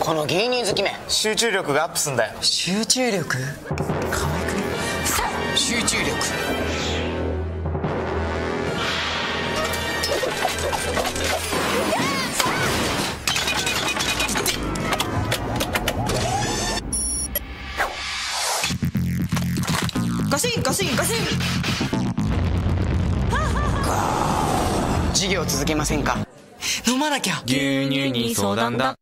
この芸人好きめ。 集中力がアップすんだよ。 集中力可愛くね。集中力。ガシンガシンガシン。授業続けませんか？飲まなきゃ。 牛乳に相談だ。